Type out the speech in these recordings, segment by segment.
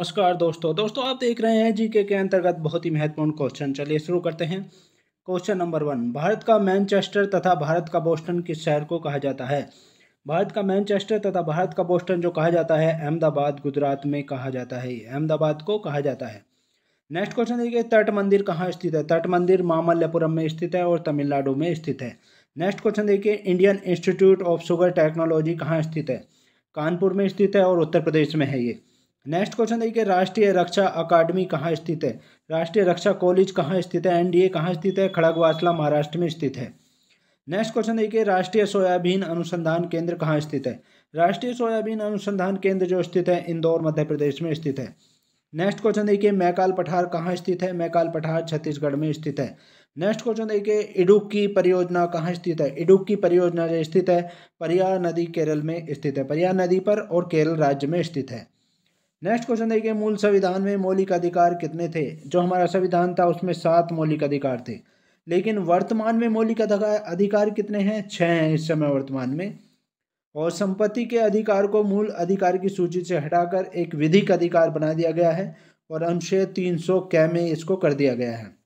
नमस्कार दोस्तों आप देख रहे हैं जीके के अंतर्गत बहुत ही महत्वपूर्ण क्वेश्चन। चलिए शुरू करते हैं। क्वेश्चन नंबर 1, भारत का मैनचेस्टर तथा भारत का बोस्टन किस शहर को कहा जाता है? भारत का मैनचेस्टर तथा भारत का बोस्टन जो कहा जाता है अहमदाबाद गुजरात में कहा जाता है, अहमदाबाद को कहा जाता है। नेक्स्ट क्वेश्चन देखिए, तट मंदिर कहाँ स्थित है? तट मंदिर मामल्लपुरम में स्थित है और तमिलनाडु में स्थित है। नेक्स्ट क्वेश्चन देखिए, Indian institute of sugar technology कहाँ स्थित है? कानपुर में स्थित है और उत्तर प्रदेश में है ये। नेक्स्ट क्वेश्चन देखिए, राष्ट्रीय रक्षा अकादमी कहाँ स्थित है? राष्ट्रीय रक्षा कॉलेज कहाँ स्थित है? एनडीए कहाँ स्थित है? खड़गवासला महाराष्ट्र में स्थित है। नेक्स्ट क्वेश्चन देखिए, राष्ट्रीय सोयाबीन अनुसंधान केंद्र कहाँ स्थित है? राष्ट्रीय सोयाबीन अनुसंधान केंद्र जो स्थित है इंदौर मध्य प्रदेश में स्थित है। नेक्स्ट क्वेश्चन देखिए, मैकाल पठार कहाँ स्थित है? मैकाल पठार छत्तीसगढ़ में स्थित है। नेक्स्ट क्वेश्चन देखिए, इडुक्की परियोजना कहाँ स्थित है? इडुक्की परियोजना जो स्थित है परियार नदी केरल में स्थित है, परियार नदी पर और केरल राज्य में स्थित है। नेक्स्ट क्वेश्चन देखिए, मूल संविधान में मौलिक अधिकार कितने थे? जो हमारा संविधान था उसमें 7 मौलिक अधिकार थे, लेकिन वर्तमान में मौलिक अधिकार कितने हैं? 6 हैं इस समय वर्तमान में। और संपत्ति के अधिकार को मूल अधिकार की सूची से हटाकर एक विधिक अधिकार बना दिया गया है और अनुच्छेद 300 कै में इसको कर दिया गया है।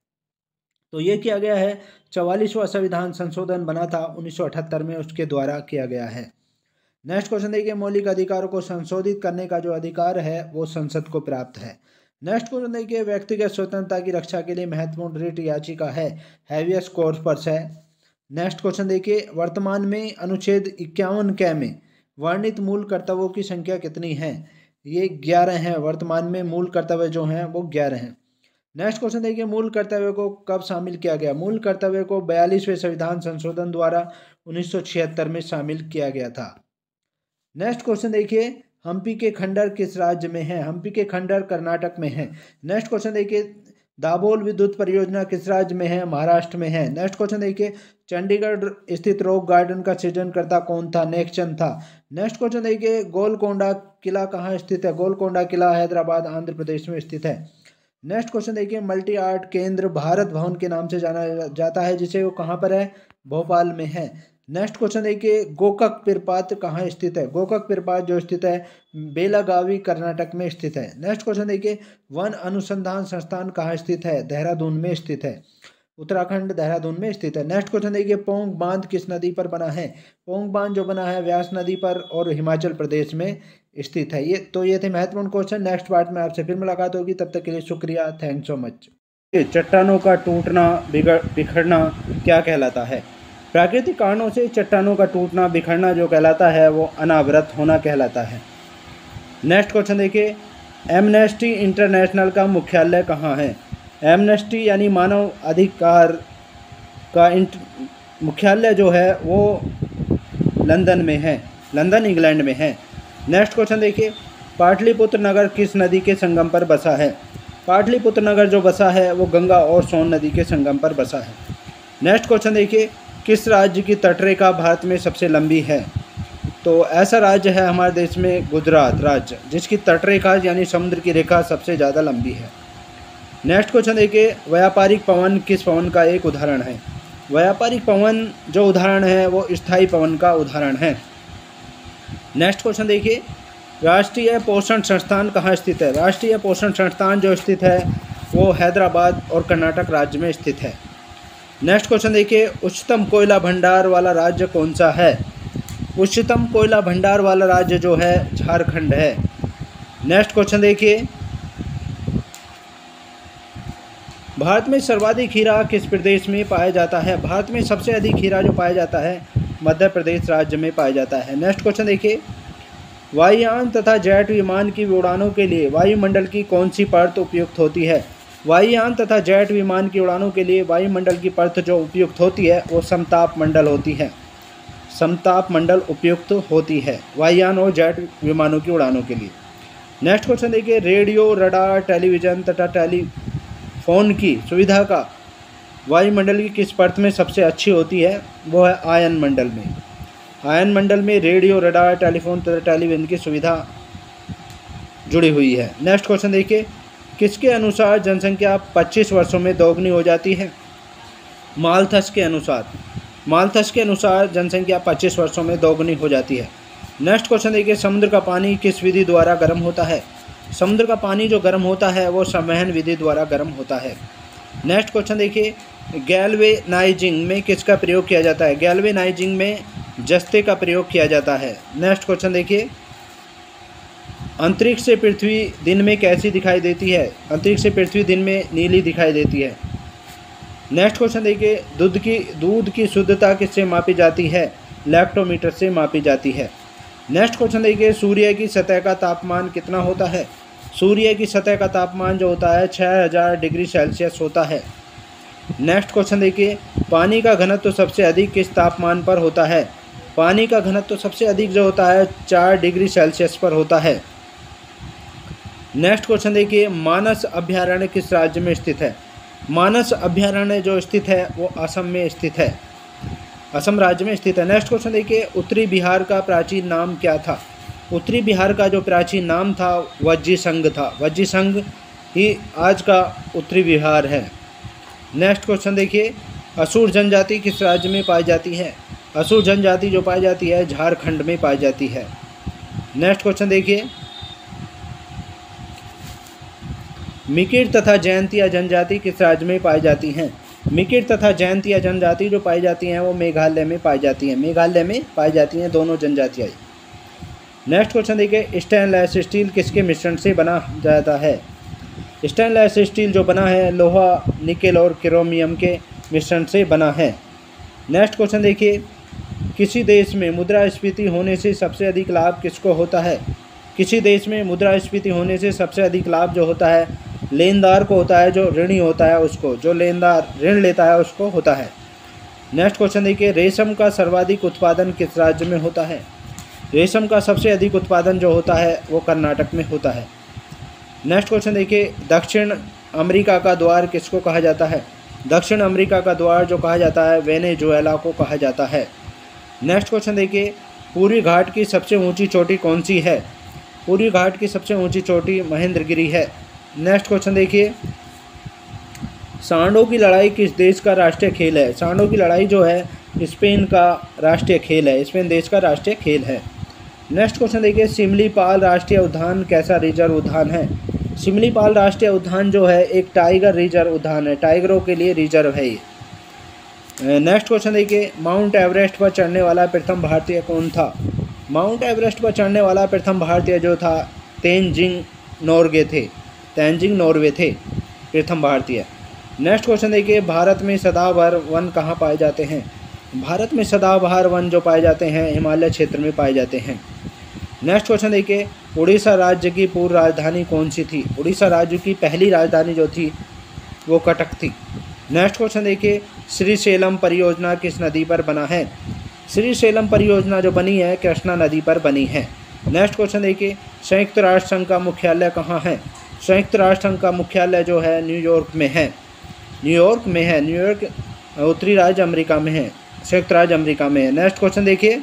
तो ये किया गया है, 44वां संविधान संशोधन बना था 1978 में, उसके द्वारा किया गया है। नेक्स्ट क्वेश्चन देखिए, मौलिक अधिकारों को संशोधित करने का जो अधिकार है वो संसद को प्राप्त है। नेक्स्ट क्वेश्चन देखिए, व्यक्तिगत स्वतंत्रता की रक्षा के लिए महत्वपूर्ण रिट याचिका है हैवियस कॉर्पस है। नेक्स्ट क्वेश्चन देखिए, वर्तमान में अनुच्छेद 51 कै में वर्णित मूल कर्तव्यों की संख्या कितनी है? ये 11 हैं। वर्तमान में मूल कर्तव्य जो हैं वो 11 हैं। नेक्स्ट क्वेश्चन देखिए, मूल कर्तव्य को कब शामिल किया गया? मूल कर्तव्य को 42वें संविधान संशोधन द्वारा 1976 में शामिल किया गया था। नेक्स्ट क्वेश्चन देखिए, हम्पी के खंडर किस राज्य में है? हम्पी के खंडर कर्नाटक में है। नेक्स्ट क्वेश्चन देखिए, दाभोल विद्युत परियोजना किस राज्य में है? महाराष्ट्र में है। नेक्स्ट क्वेश्चन देखिए, चंडीगढ़ स्थित रॉक गार्डन का सृजनकर्ता कौन था? नेक्सचंद था। नेक्स्ट क्वेश्चन देखिए, गोलकोंडा किला कहाँ स्थित है? गोलकोंडा किला हैदराबाद आंध्र प्रदेश में स्थित है। नेक्स्ट क्वेश्चन देखिए, मल्टी आर्ट केंद्र भारत भवन के नाम से जाना जाता है, जिसे वो कहाँ पर है? भोपाल में है। नेक्स्ट क्वेश्चन देखिए, गोकक प्रपात कहाँ स्थित है? गोकक प्रपात जो स्थित है बेलागावी कर्नाटक में स्थित है। नेक्स्ट क्वेश्चन देखिए, वन अनुसंधान संस्थान कहाँ स्थित है? देहरादून में स्थित है, उत्तराखंड देहरादून में स्थित है। नेक्स्ट क्वेश्चन देखिए, पोंग बांध किस नदी पर बना है? पोंग बांध जो बना है व्यास नदी पर और हिमाचल प्रदेश में स्थित है। ये थे महत्वपूर्ण क्वेश्चन। नेक्स्ट पार्ट में आपसे फिर मुलाकात होगी, तब तक के लिए शुक्रिया, थैंक्स सो मच। चट्टानों का टूटना बिखरना क्या कहलाता है? प्राकृतिक कारणों से चट्टानों का टूटना बिखरना जो कहलाता है वो अनावृत होना कहलाता है। नेक्स्ट क्वेश्चन देखिए, एमनेस्टी इंटरनेशनल का मुख्यालय कहाँ है? एमनेस्टी यानी मानव अधिकार का मुख्यालय जो है वो लंदन में है, लंदन इंग्लैंड में है। नेक्स्ट क्वेश्चन देखिए, पाटलिपुत्र नगर किस नदी के संगम पर बसा है? पाटलिपुत्र नगर जो बसा है वो गंगा और सोन नदी के संगम पर बसा है। नेक्स्ट क्वेश्चन देखिए, किस राज्य की तटरेखा भारत में सबसे लंबी है? तो ऐसा राज्य है हमारे देश में गुजरात राज्य, जिसकी तटरेखा यानी समुद्र की रेखा सबसे ज़्यादा लंबी है। नेक्स्ट क्वेश्चन देखिए, व्यापारिक पवन किस पवन का एक उदाहरण है? व्यापारिक पवन जो उदाहरण है वो स्थायी पवन का उदाहरण है। नेक्स्ट क्वेश्चन देखिए, राष्ट्रीय पोषण संस्थान कहाँ स्थित है? राष्ट्रीय पोषण संस्थान जो स्थित है वो हैदराबाद और कर्नाटक राज्य में स्थित है। नेक्स्ट क्वेश्चन देखिए, उच्चतम कोयला भंडार वाला राज्य कौन सा है? उच्चतम कोयला भंडार वाला राज्य जो है झारखंड है। नेक्स्ट क्वेश्चन देखिए, भारत में सर्वाधिक हीरा किस प्रदेश में पाया जाता है? भारत में सबसे अधिक हीरा जो पाया जाता है मध्य प्रदेश राज्य में पाया जाता है। नेक्स्ट क्वेश्चन देखिए, वायुयान तथा जेट विमान की उड़ानों के लिए वायुमंडल की कौन सी परत उपयुक्त होती है? वायुयान तथा जेट विमान की उड़ानों के लिए वायुमंडल की परत जो उपयुक्त होती है वो समताप मंडल होती है, समताप मंडल उपयुक्त होती है वायुयान और जेट विमानों की उड़ानों के लिए। नेक्स्ट क्वेश्चन देखिए, रेडियो रडार टेलीविज़न तथा टेलीफोन की सुविधा का वायुमंडल की किस परत में सबसे अच्छी होती है? वो है आयन मंडल में। आयन मंडल में रेडियो रडार टेलीफोन तथा टेलीविज़न की सुविधा जुड़ी हुई है। नेक्स्ट क्वेश्चन देखिए, किसके अनुसार जनसंख्या 25 वर्षों में दोगुनी हो जाती है? माल्थस के अनुसार। माल्थस के अनुसार जनसंख्या 25 वर्षों में दोगुनी हो जाती है। नेक्स्ट क्वेश्चन देखिए, समुद्र का पानी किस विधि द्वारा गर्म होता है? समुद्र का पानी जो गर्म होता है वो संवहन विधि द्वारा गर्म होता है। नेक्स्ट क्वेश्चन देखिए, गैल्वेनाइजिंग में किसका प्रयोग किया जाता है? गैल्वेनाइजिंग में जस्ते का प्रयोग किया जाता है। नेक्स्ट क्वेश्चन देखिए, अंतरिक्ष से पृथ्वी दिन में कैसी दिखाई देती है? अंतरिक्ष से पृथ्वी दिन में नीली दिखाई देती है। नेक्स्ट क्वेश्चन देखिए, दूध की शुद्धता किससे मापी जाती है? लैक्टोमीटर से मापी जाती है। नेक्स्ट क्वेश्चन देखिए, सूर्य की सतह का तापमान कितना होता है? सूर्य की सतह का तापमान जो होता है 6000 डिग्री सेल्सियस होता है। नेक्स्ट क्वेश्चन देखिए, पानी का घनत्व सबसे अधिक किस तापमान पर होता है? पानी का घनत्व सबसे अधिक जो होता है 4 डिग्री सेल्सियस पर होता है। नेक्स्ट क्वेश्चन देखिए, मानस अभयारण्य किस राज्य में स्थित है? मानस अभयारण्य जो स्थित है वो असम में स्थित है, असम राज्य में स्थित है। नेक्स्ट क्वेश्चन देखिए, उत्तरी बिहार का प्राचीन नाम क्या था? उत्तरी बिहार का जो प्राचीन नाम था वज्जी संघ था। वज्जी संघ ही आज का उत्तरी बिहार है। नेक्स्ट क्वेश्चन देखिए, असुर जनजाति किस राज्य में पाई जाती है? असुर जनजाति जो पाई जाती है झारखंड में पाई जाती है। नेक्स्ट क्वेश्चन देखिए, मिकिर तथा जयंतिया जनजाति किस राज्य में पाई जाती हैं? मिकिर तथा जयंतिया जनजाति जो पाई जाती हैं वो मेघालय में पाई जाती हैं। मेघालय में पाई जाती हैं दोनों जनजातियाँ। नेक्स्ट क्वेश्चन देखिए, स्टेनलेस स्टील किसके मिश्रण से बना जाता है? स्टेनलेस स्टील जो बना है लोहा, निकेल और क्रोमियम के मिश्रण से बना है। नेक्स्ट क्वेश्चन देखिए, किसी देश में मुद्रास्फीति होने से सबसे अधिक लाभ किसको होता है? किसी देश में मुद्रास्फीति होने से सबसे अधिक लाभ जो होता है लेनदार को होता है, जो ऋणी होता है उसको, जो लेनदार ऋण लेता है उसको होता है। नेक्स्ट क्वेश्चन देखिए, रेशम का सर्वाधिक उत्पादन किस राज्य में होता है? रेशम का सबसे अधिक उत्पादन जो होता है वो कर्नाटक में होता है। नेक्स्ट क्वेश्चन देखिए, दक्षिण अमेरिका का द्वार किसको कहा जाता है? दक्षिण अमेरिका का द्वार जो कहा जाता है वेनेजुएला को कहा जाता है। नेक्स्ट क्वेश्चन देखिए, पूरी घाट की सबसे ऊंची चोटी कौन सी है? पूरी घाट की सबसे ऊंची चोटी महेंद्रगिरी है। नेक्स्ट क्वेश्चन देखिए, सांडों की लड़ाई किस देश का राष्ट्रीय खेल है? सांडों की लड़ाई जो है स्पेन का राष्ट्रीय खेल है, स्पेन देश का राष्ट्रीय खेल है। नेक्स्ट क्वेश्चन देखिए, सिमलीपाल राष्ट्रीय उद्यान कैसा रिजर्व उद्यान है? सिमलीपाल राष्ट्रीय उद्यान जो है एक टाइगर रिजर्व उद्यान है, टाइगरों के लिए रिजर्व है ये। नेक्स्ट क्वेश्चन देखिए, माउंट एवरेस्ट पर चढ़ने वाला प्रथम भारतीय कौन था? माउंट एवरेस्ट पर चढ़ने वाला प्रथम भारतीय जो था तेनजिंग नोर्गे थे प्रथम भारतीय। नेक्स्ट क्वेश्चन देखिए, भारत में सदाबहार वन कहाँ पाए जाते हैं? भारत में सदाबहार वन जो पाए जाते हैं हिमालय क्षेत्र में पाए जाते हैं। नेक्स्ट क्वेश्चन देखिए, उड़ीसा राज्य की पूर्व राजधानी कौन सी थी? उड़ीसा राज्य की पहली राजधानी जो थी वो कटक थी। नेक्स्ट क्वेश्चन देखिए, श्रीशैलम परियोजना किस नदी पर बना है? श्रीशैलम परियोजना जो बनी है कृष्णा नदी पर बनी है। नेक्स्ट क्वेश्चन देखिए, संयुक्त राष्ट्र संघ का मुख्यालय कहाँ है? संयुक्त राष्ट्र संघ का मुख्यालय जो है न्यूयॉर्क में है। न्यूयॉर्क उत्तरी राज्य अमेरिका में है, संयुक्त राज्य अमेरिका में है। नेक्स्ट क्वेश्चन देखिए,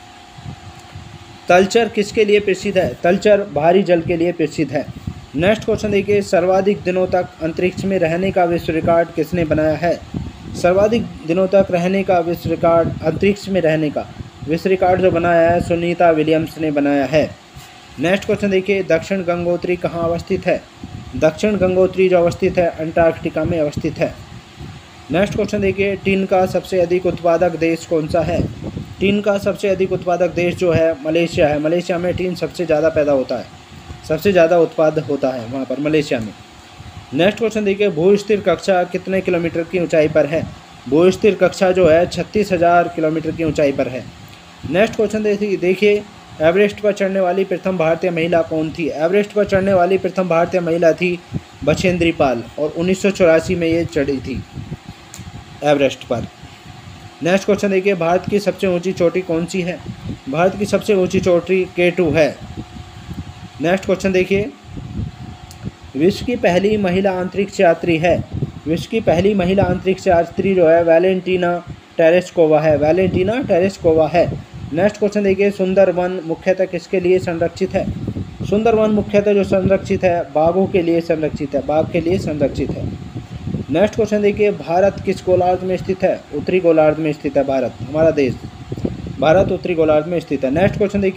तलचर किसके लिए प्रसिद्ध है? तलचर भारी जल के लिए प्रसिद्ध है। नेक्स्ट क्वेश्चन देखिए, सर्वाधिक दिनों तक अंतरिक्ष में रहने का विश्व रिकॉर्ड किसने बनाया है? सर्वाधिक दिनों तक रहने का विश्व रिकॉर्ड, अंतरिक्ष में रहने का विश्व रिकॉर्ड जो बनाया है सुनीता विलियम्स ने बनाया है। नेक्स्ट क्वेश्चन देखिए, दक्षिण गंगोत्री कहाँ अवस्थित है? दक्षिण गंगोत्री जो अवस्थित है अंटार्कटिका में अवस्थित है। नेक्स्ट क्वेश्चन देखिए, टिन का सबसे अधिक उत्पादक देश कौन सा है? टिन का सबसे अधिक उत्पादक देश जो है मलेशिया है। मलेशिया में टिन सबसे ज़्यादा पैदा होता है, सबसे ज़्यादा उत्पाद होता है वहाँ पर मलेशिया में। नेक्स्ट क्वेश्चन देखिए, भूस्थिर कक्षा कितने किलोमीटर की ऊंचाई पर है? भूस्थिर कक्षा जो है 36,000 किलोमीटर की ऊंचाई पर है। नेक्स्ट क्वेश्चन देखिए, एवरेस्ट पर चढ़ने वाली प्रथम भारतीय महिला कौन थी? एवरेस्ट पर चढ़ने वाली प्रथम भारतीय महिला थी बछेंद्री पाल और 1984 में ये चढ़ी थी एवरेस्ट पर। नेक्स्ट क्वेश्चन देखिए, भारत की सबसे ऊंची चोटी कौन सी है? भारत की सबसे ऊंची चोटी K2 है। नेक्स्ट क्वेश्चन देखिए, विश्व की पहली महिला अंतरिक्ष यात्री है। विश्व की पहली महिला अंतरिक्ष यात्री जो है वैलेंटीना टेरेस्कोवा है। वैलेंटीना टेरेस्कोवा है। नेक्स्ट क्वेश्चन देखिए, सुंदरवन मुख्यतः किसके लिए संरक्षित है? सुंदरवन मुख्यतः जो संरक्षित है बाघों के लिए संरक्षित है, बाघ के लिए संरक्षित है। नेक्स्ट क्वेश्चन देखिए, भारत किस गोलार्ध में स्थित है? उत्तरी गोलार्ध में स्थित है भारत, हमारा देश भारत उत्तरी गोलार्ध में स्थित है। नेक्स्ट क्वेश्चन देखिए,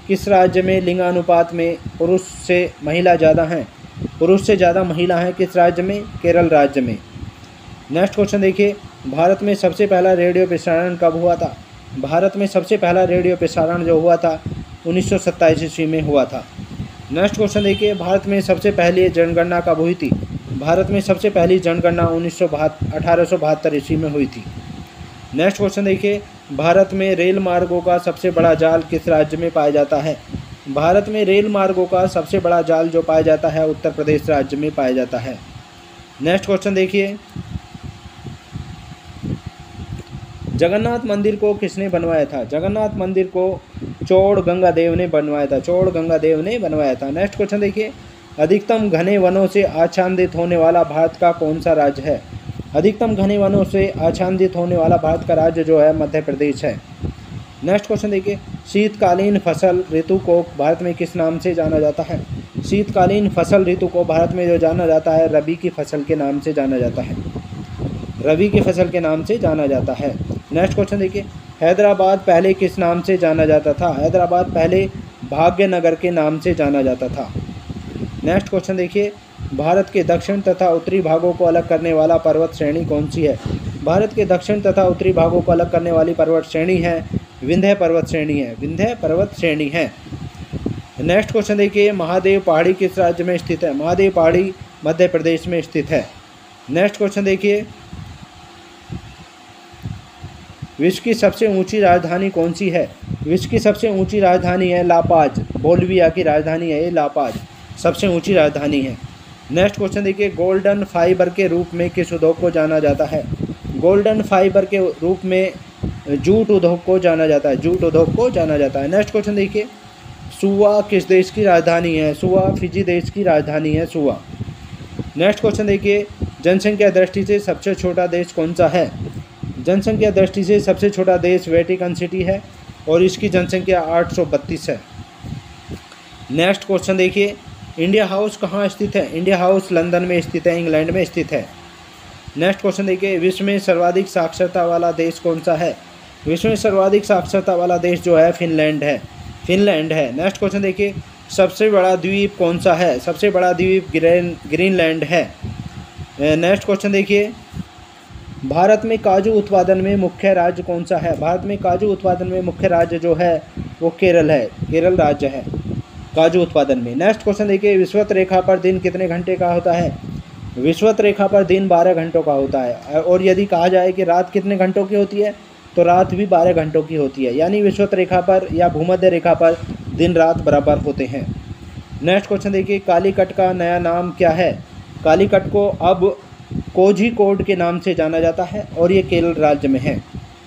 किस राज्य में लिंगानुपात में पुरुष से महिला ज़्यादा हैं? पुरुष से ज़्यादा महिला हैं किस राज्य में? केरल राज्य में। नेक्स्ट क्वेश्चन देखिए, भारत में सबसे पहला रेडियो प्रसारण कब हुआ था? भारत में सबसे पहला रेडियो प्रसारण जो हुआ था 1927 ईस्वी में हुआ था। नेक्स्ट क्वेश्चन देखिए, भारत में सबसे पहली जनगणना कब हुई थी? भारत में सबसे पहली जनगणना 1872 ईस्वी में हुई थी। नेक्स्ट क्वेश्चन देखिए, भारत में रेल मार्गों का सबसे बड़ा जाल किस राज्य में पाया जाता है? भारत में रेल मार्गों का सबसे बड़ा जाल जो पाया जाता है उत्तर प्रदेश राज्य में पाया जाता है। नेक्स्ट क्वेश्चन देखिए, जगन्नाथ मंदिर को किसने बनवाया था? जगन्नाथ मंदिर को चोड़ गंगादेव ने बनवाया था। चोड़ गंगादेव ने बनवाया था। नेक्स्ट क्वेश्चन देखिए, अधिकतम घने वनों से आच्छादित होने वाला भारत का कौन सा राज्य है? अधिकतम घने वनों से आच्छादित होने वाला भारत का राज्य जो है मध्य प्रदेश है। नेक्स्ट क्वेश्चन देखिए, शीतकालीन फसल ऋतु को भारत में किस नाम से जाना जाता है? शीतकालीन फसल ऋतु को भारत में जो जाना जाता है रबी की फसल के नाम से जाना जाता है। रबी की फसल के नाम से जाना जाता है। नेक्स्ट क्वेश्चन देखिए, हैदराबाद पहले किस नाम से जाना जाता था? हैदराबाद पहले भाग्यनगर के नाम से जाना जाता था। नेक्स्ट क्वेश्चन देखिए, भारत के दक्षिण तथा उत्तरी भागों को अलग करने वाला पर्वत श्रेणी कौन सी है? भारत के दक्षिण तथा उत्तरी भागों को अलग करने वाली पर्वत श्रेणी है विंध्य पर्वत श्रेणी है। विंध्य पर्वत श्रेणी है। नेक्स्ट क्वेश्चन देखिए, महादेव पहाड़ी किस राज्य में स्थित है? महादेव पहाड़ी मध्य प्रदेश में स्थित है। नेक्स्ट क्वेश्चन देखिए, विश्व की सबसे ऊंची राजधानी कौन सी है? विश्व की सबसे ऊंची राजधानी है लापाज। बोल्विया की राजधानी है ये लापाज, सबसे ऊंची राजधानी है। नेक्स्ट क्वेश्चन देखिए, गोल्डन फाइबर के रूप में किस उद्योग को जाना जाता है? गोल्डन फाइबर के रूप में जूट उद्योग को जाना जाता है। जूट उद्योग को जाना जाता है। नेक्स्ट क्वेश्चन देखिए, सुवा किस देश की राजधानी है? सुवा फिजी देश की राजधानी है सुवा। नेक्स्ट क्वेश्चन देखिए, जनसंख्या दृष्टि से सबसे छोटा देश कौन सा है? जनसंख्या दृष्टि से सबसे छोटा देश वेटिकन सिटी है और इसकी जनसंख्या 832 है। नेक्स्ट क्वेश्चन देखिए, इंडिया हाउस कहाँ स्थित है? इंडिया हाउस लंदन में स्थित है, इंग्लैंड में स्थित है। नेक्स्ट क्वेश्चन देखिए, विश्व में सर्वाधिक साक्षरता वाला देश कौन सा है? विश्व में सर्वाधिक साक्षरता वाला देश जो है फिनलैंड है। फिनलैंड है। नेक्स्ट क्वेश्चन देखिए, सबसे बड़ा द्वीप कौन सा है? सबसे बड़ा द्वीप ग्रीनलैंड है। नेक्स्ट क्वेश्चन देखिए, भारत में काजू उत्पादन में मुख्य राज्य कौन सा है? भारत में काजू उत्पादन में मुख्य राज्य जो है वो केरल है। केरल राज्य है काजू उत्पादन में। नेक्स्ट क्वेश्चन देखिए, विषुवत रेखा पर दिन कितने घंटे का होता है? विषुवत रेखा पर दिन 12 घंटों का होता है। और यदि कहा जाए कि रात कितने घंटों की होती है तो रात भी 12 घंटों की होती है। यानी विषुवत रेखा पर या भूमध्य रेखा पर दिन रात बराबर होते हैं। नेक्स्ट क्वेश्चन देखिए, कालीकट का नया नाम क्या है? कालीकट को अब कोझिकोड के नाम से जाना जाता है और ये केरल राज्य में है,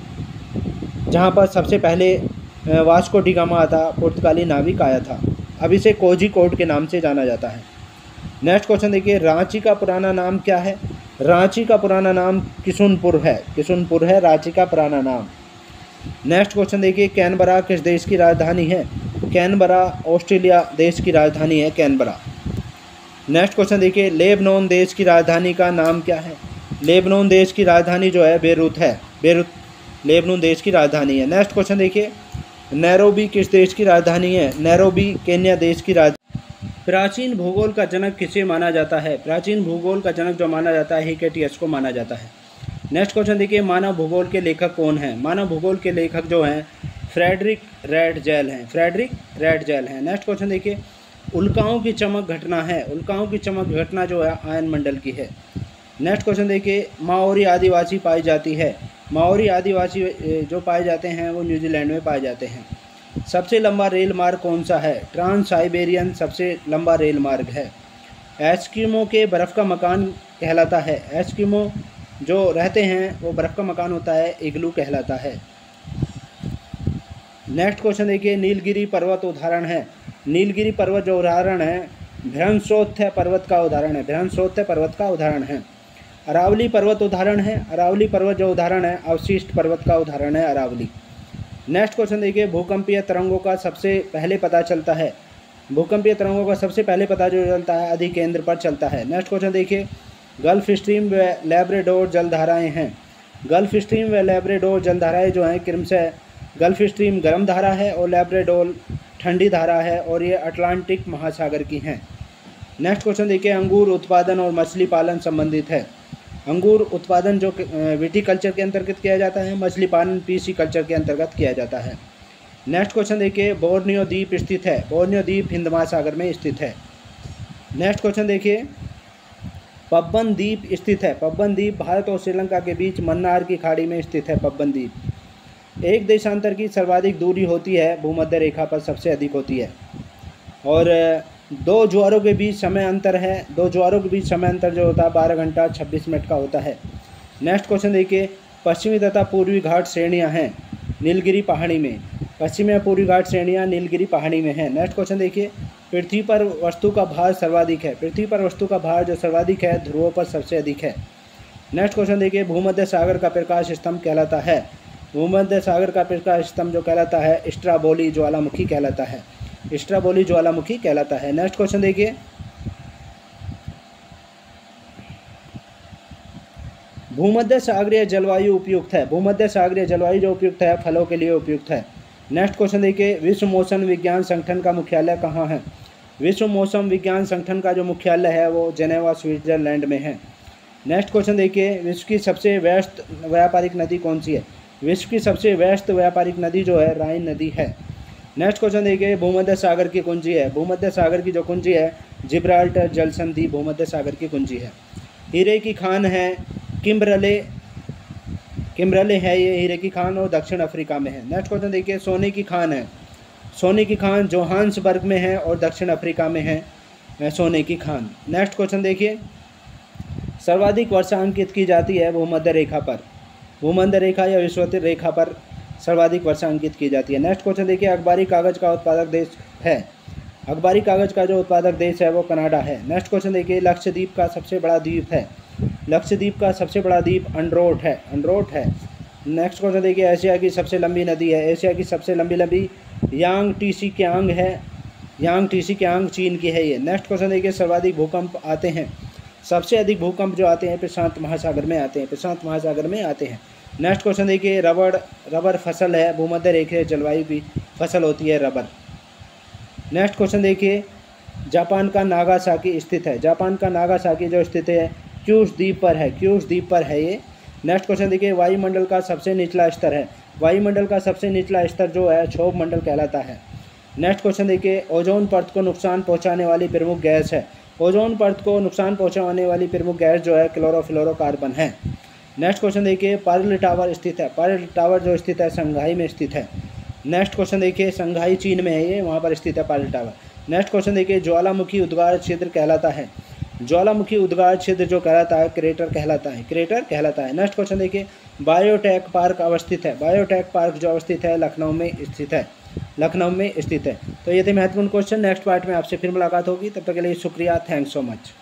जहाँ पर सबसे पहले वास्को डी गामा था, पुर्तगाली नाविक आया था। अब इसे कोझिकोड के नाम से जाना जाता है। नेक्स्ट क्वेश्चन देखिए, रांची का पुराना नाम क्या है? रांची का पुराना नाम किशुनपुर है। किशुनपुर है रांची का पुराना नाम। नेक्स्ट क्वेश्चन देखिए, कैनबरा किस देश की राजधानी है? कैनबरा ऑस्ट्रेलिया देश की राजधानी है कैनबरा। नेक्स्ट क्वेश्चन देखिए, लेबनान देश की राजधानी का नाम क्या है? लेबनान देश की राजधानी जो है बेरूत है। बेरूत लेबनान देश की राजधानी है। नेक्स्ट क्वेश्चन देखिए, नैरोबी किस देश की राजधानी है? नैरोबी केन्या देश की राजधानी। प्राचीन भूगोल का जनक किसे माना जाता है? प्राचीन भूगोल का जनक जो माना जाता है हिकेटियस को माना जाता है। नेक्स्ट क्वेश्चन देखिए, मानव भूगोल के लेखक कौन हैं? मानव भूगोल के लेखक जो हैं फ्रेडरिक रैटजेल हैं। फ्रेडरिक रैटजेल हैं। नेक्स्ट क्वेश्चन देखिए, उल्काओं की चमक घटना है। उल्काओं की चमक घटना जो है आयन मंडल की है। नेक्स्ट क्वेश्चन देखिए, माओरी आदिवासी पाई जाती है। माओरी आदिवासी जो पाए जाते हैं वो न्यूजीलैंड में पाए जाते हैं। सबसे लंबा रेल मार्ग कौन सा है? ट्रांस साइबेरियन सबसे लंबा रेल मार्ग है। एस्किमो के बर्फ़ का मकान कहलाता है। एस्किमो जो रहते हैं वो बर्फ़ का मकान होता है, इग्लू कहलाता है। नेक्स्ट क्वेश्चन देखिए, नीलगिरी पर्वत उदाहरण है। नीलगिरी पर्वत जो उदाहरण है भ्रंशोत्थ्य पर्वत का उदाहरण है। भ्रंशोत्थ्य पर्वत का उदाहरण है। अरावली पर्वत उदाहरण है। अरावली पर्वत जो उदाहरण है अवशिष्ट पर्वत का उदाहरण है अरावली। नेक्स्ट क्वेश्चन देखिए, भूकंपीय तरंगों का सबसे पहले पता चलता है। भूकंपीय तरंगों का सबसे पहले पता जो चलता है अधिकेंद्र पर चलता है। नेक्स्ट क्वेश्चन देखिए, गल्फ स्ट्रीम व लैब्राडोर जलधाराएँ हैं। गल्फ स्ट्रीम व लैब्राडोर जलधाराएँ जो हैं क्रमशः गल्फ स्ट्रीम गर्म धारा है और लैब्राडोर ठंडी धारा है और ये अटलांटिक महासागर की हैं। नेक्स्ट क्वेश्चन देखिए, अंगूर उत्पादन और मछली पालन संबंधित है। अंगूर उत्पादन जो विटीकल्चर के अंतर्गत किया जाता है, मछली पालन पीसी कल्चर के अंतर्गत किया जाता है। नेक्स्ट क्वेश्चन देखिए, बोर्नियो द्वीप स्थित है। बोर्नियो द्वीप हिंद महासागर में स्थित है। नेक्स्ट क्वेश्चन देखिए, पब्बन द्वीप स्थित है। पब्बन द्वीप भारत और श्रीलंका के बीच मन्नार की खाड़ी में स्थित है। पब्बन द्वीप। एक देशांतर की सर्वाधिक दूरी होती है भूमध्य रेखा पर सबसे अधिक होती है। और दो ज्वारों के बीच समय अंतर है, दो ज्वारों के बीच समय अंतर जो होता है 12 घंटा 26 मिनट का होता है। नेक्स्ट क्वेश्चन देखिए, पश्चिमी तथा पूर्वी घाट श्रेणियां हैं नीलगिरी पहाड़ी में। पश्चिमी और पूर्वी घाट श्रेणियां नीलगिरी पहाड़ी में हैं। नेक्स्ट क्वेश्चन देखिए, पृथ्वी पर वस्तु का भार सर्वाधिक है। पृथ्वी पर वस्तु का भार जो सर्वाधिक है ध्रुवों पर सबसे अधिक है। नेक्स्ट क्वेश्चन देखिए, भूमध्य सागर का प्रकाश स्तंभ कहलाता है। भूमध्य सागर का प्रकाश स्तंभ जो कहलाता है स्ट्राबोली ज्वालामुखी कहलाता है। स्ट्राबोली ज्वालामुखी कहलाता है। नेक्स्ट क्वेश्चन देखिए, भूमध्य सागरीय जलवायु उपयुक्त है। भूमध्य सागरीय जलवायु जो उपयुक्त है फलों के लिए उपयुक्त है। नेक्स्ट क्वेश्चन देखिए, विश्व मौसम विज्ञान संगठन का मुख्यालय कहाँ है। विश्व मौसम विज्ञान संगठन का जो मुख्यालय है वो जेनेवा स्विट्जरलैंड में है। नेक्स्ट क्वेश्चन देखिए, विश्व की सबसे व्यस्त व्यापारिक नदी कौन सी है। विश्व की सबसे व्यस्त व्यापारिक नदी जो है राइन नदी है। नेक्स्ट क्वेश्चन देखिए, भूमध्य सागर की कुंजी है। भूमध्य सागर की जो कुंजी है जिब्राल्टर जल संधि भूमध्य सागर की कुंजी है। हीरे की खान है किम्बरले है ये हीरे की खान और दक्षिण अफ्रीका में है। नेक्स्ट क्वेश्चन देखिए, सोने की खान है। सोने की खान जोहान्सबर्ग में है और दक्षिण अफ्रीका में है सोने की खान। नेक्स्ट क्वेश्चन देखिए, सर्वाधिक वर्षा अंकित की जाती है भूमध्य रेखा पर। भूमध्य रेखा या विषुवतीय रेखा पर सर्वाधिक वर्षा अंकित की जाती है। नेक्स्ट क्वेश्चन देखिए, अखबारी कागज का उत्पादक देश है। अखबारी कागज का जो उत्पादक देश है वो कनाडा है। नेक्स्ट क्वेश्चन देखिए, लक्षद्वीप का सबसे बड़ा द्वीप है। लक्षद्वीप का सबसे बड़ा द्वीप अंडरोट है। नेक्स्ट क्वेश्चन देखिए, एशिया की सबसे लंबी नदी है। एशिया की सबसे लंबी यांग टीसी क्यांग है। यांग टीसी क्यांग चीन की है ये। नेक्स्ट क्वेश्चन देखिए, सर्वाधिक भूकंप आते हैं। सबसे अधिक भूकंप जो आते हैं प्रशांत महासागर में आते हैं। प्रशांत महासागर में आते हैं। नेक्स्ट क्वेश्चन देखिए, रबर फसल है। भूमध्य रेखीय जलवायु की फसल होती है रबर। नेक्स्ट क्वेश्चन देखिए, जापान का नागासाकी स्थित है। जापान का नागासाकी जो स्थित है क्यूश द्वीप पर है। क्यूश द्वीप पर है ये। नेक्स्ट क्वेश्चन देखिए, वायुमंडल का सबसे निचला स्तर है। वायुमंडल का सबसे निचला स्तर जो है क्षोभ मंडल कहलाता है। नेक्स्ट क्वेश्चन देखिए, ओजोन परत को नुकसान पहुंचाने वाली प्रमुख गैस है। ओजोन परत को नुकसान पहुंचाने वाली प्रमुख गैस जो है क्लोरोफ्लोरोकार्बन है। नेक्स्ट क्वेश्चन देखिए, पर्ल टावर स्थित है। पर्ल टावर जो स्थित है शंघाई में स्थित है। नेक्स्ट क्वेश्चन देखिए, शंघाई चीन में है ये, वहाँ पर स्थित है पर्ल टावर। नेक्स्ट क्वेश्चन देखिए, ज्वालामुखी उद्गार क्षेत्र कहलाता है। ज्वालामुखी उद्गार क्षेत्र जो कहलाता है क्रेटर कहलाता है। क्रेटर कहलाता है। नेक्स्ट क्वेश्चन देखिए, बायोटेक पार्क अवस्थित है। बायोटेक पार्क जो अवस्थित है लखनऊ में स्थित है। लखनऊ में स्थित है। तो ये थे महत्वपूर्ण क्वेश्चन। नेक्स्ट पार्ट में आपसे फिर मुलाकात होगी। तब तक के लिए शुक्रिया। Thanks so much.